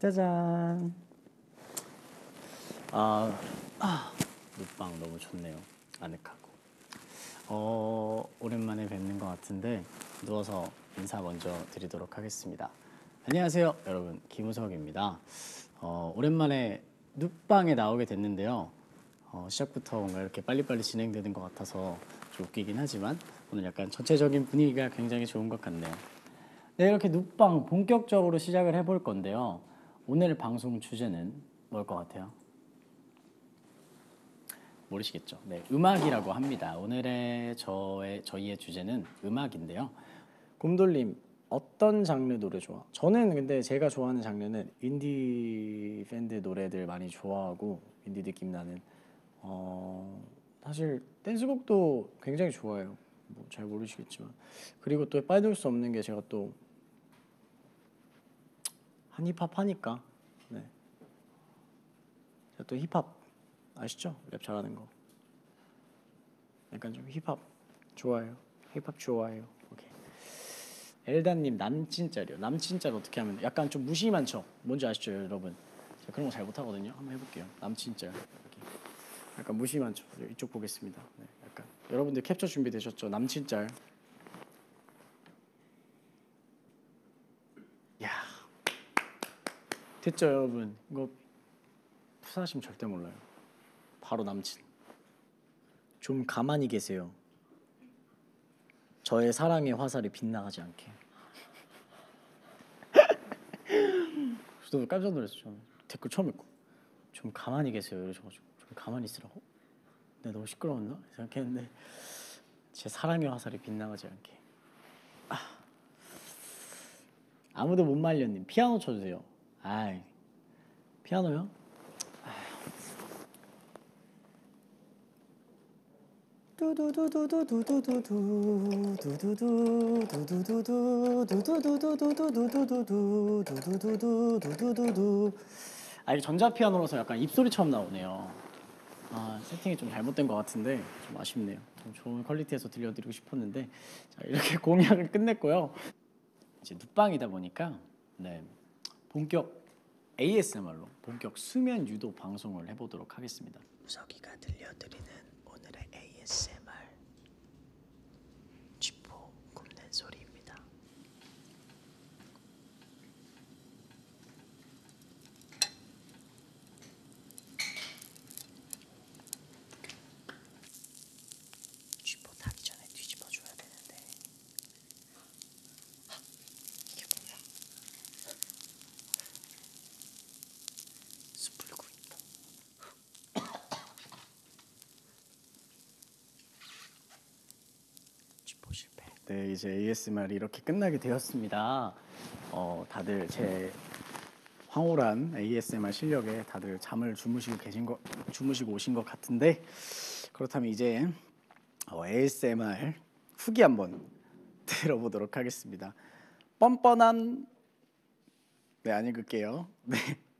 짜잔. 아, 눕방 너무 좋네요. 아늑하고. 오랜만에 뵙는 것 같은데 누워서 인사 먼저 드리도록 하겠습니다. 안녕하세요, 여러분. 김우석입니다. 오랜만에 눕방에 나오게 됐는데요. 시작부터 뭔가 이렇게 빨리빨리 진행되는 것 같아서 좀 웃기긴 하지만 오늘 약간 전체적인 분위기가 굉장히 좋은 것 같네요. 네, 이렇게 눕방 본격적으로 시작을 해볼 건데요. 오늘 방송 주제는 뭘 것 같아요? 모르시겠죠? 네, 음악이라고 합니다. 오늘의 저희의 주제는 음악인데요. 곰돌님, 어떤 장르 노래 좋아? 저는 근데 제가 좋아하는 장르는 인디 밴드 노래들 많이 좋아하고 인디 느낌 나는 사실 댄스곡도 굉장히 좋아해요. 뭐 잘 모르시겠지만 그리고 또 빠질 수 없는 게 제가 또 힙합 하니까 네. 제가 또 힙합 아시죠? 랩 잘하는 거. 약간 좀 힙합 좋아해요. 힙합 좋아해요. 오케이. 엘다님 남친짤이요. 남친짤 어떻게 하면 약간 좀 무심한 척. 뭔지 아시죠, 여러분? 제가 그런 거 잘 못하거든요. 한번 해볼게요. 남친짤. 이렇게. 약간 무심한 척. 이쪽 보겠습니다. 네, 약간 여러분들 캡처 준비되셨죠? 남친짤. 야, 됐죠, 여러분? 이거 푸사하시면 절대 몰라요. 바로 남친. 좀 가만히 계세요. 저의 사랑의 화살이 빗나가지 않게. 저도 깜짝 놀랐어요. 댓글 처음 읽고 좀 가만히 계세요 이러셔가지고 좀 가만히 있으라고? 내가 너무 시끄러웠나? 생각했는데 제 사랑의 화살이 빗나가지 않게. 아무도 못 말려님 피아노 쳐주세요. 아이, 피아노요? 아, 이게 전자피아노라서 약간 입소리처럼 나오네요. 아, 세팅이 좀 잘못된 것 같은데 좀 아쉽네요. 좀 좋은 퀄리티에서 들려드리고 싶었는데 자, 이렇게 공약을 끝냈고요. 이제 눕방이다 보니까 네, 본격 ASMR로 본격 수면 유도 방송을 해보도록 하겠습니다. 우석이가 들려드리는 오늘의 ASMR 쥐포 굽는 소리입니다. 쥐포 타기 전에 뒤집어줘야 되는데 이게 뭐야? 숯불구이. 쥐포 실패. 네, 이제 ASMR이 이렇게 끝나게 되었습니다. 다들 제 황홀한 ASMR 실력에 다들 잠을 주무시고 오신 것 같은데 그렇다면 이제 ASMR 후기 한번 들어보도록 하겠습니다. 뻔뻔한 네, 안 읽을게요. 네.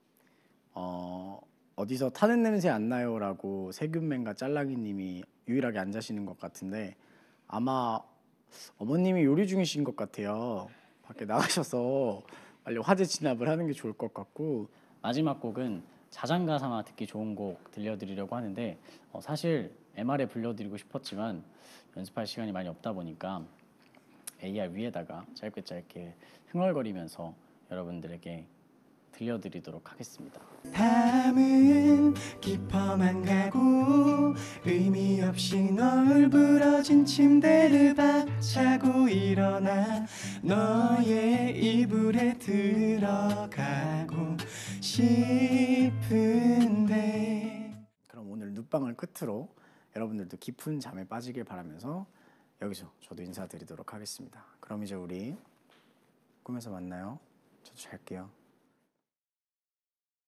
어디서 타는 냄새 안 나요라고 세균맨과 짤랑이님이 유일하게 안 자시는 것 같은데 아마 어머님이 요리 중이신 것 같아요. 밖에 나가셔서 빨리 화재 진압을 하는 게 좋을 것 같고 마지막 곡은 자장가 삼아 듣기 좋은 곡 들려드리려고 하는데 사실 MR에 불러드리고 싶었지만 연습할 시간이 많이 없다 보니까 AR 위에다가 짧게 짧게 흥얼거리면서 여러분들에게 들려드리도록 하겠습니다. 밤은 깊어만 가고 의미 없이 널브러진 침대를 박차고 일어나 너의 이불에 들어가고 싶은데 그럼 오늘 눕방을 끝으로 여러분들도 깊은 잠에 빠지길 바라면서 여기서 저도 인사드리도록 하겠습니다. 그럼 이제 우리 꿈에서 만나요. 저도 잘게요.